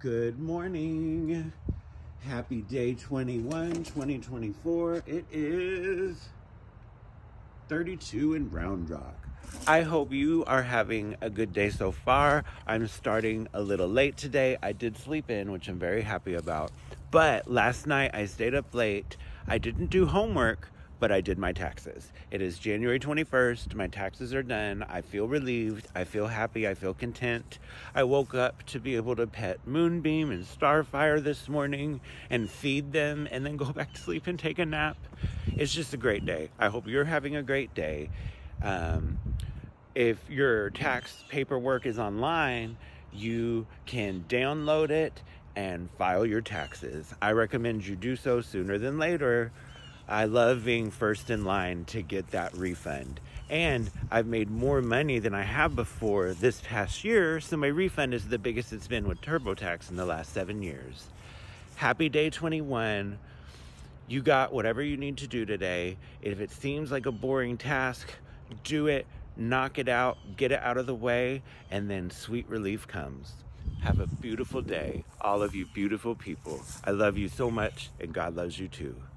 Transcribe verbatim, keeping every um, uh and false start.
Good morning. Happy day twenty-one, twenty twenty-four. It is thirty-two in Round Rock. I hope you are having a good day so far. I'm starting a little late today. I did sleep in, which I'm very happy about. But last night I stayed up late. I didn't do homework, but I did my taxes. It is January twenty-first. My taxes are done. I feel relieved. I feel happy. I feel content. I woke up to be able to pet Moonbeam and Starfire this morning and feed them and then go back to sleep and take a nap. It's just a great day. I hope you're having a great day. Um, if your tax paperwork is online, you can download it and file your taxes. I recommend you do so sooner than later. I love being first in line to get that refund. And I've made more money than I have before this past year, so my refund is the biggest it's been with TurboTax in the last seven years. Happy day twenty-one. You got whatever you need to do today. If it seems like a boring task, do it, knock it out, get it out of the way, and then sweet relief comes. Have a beautiful day, all of you beautiful people. I love you so much, and God loves you too.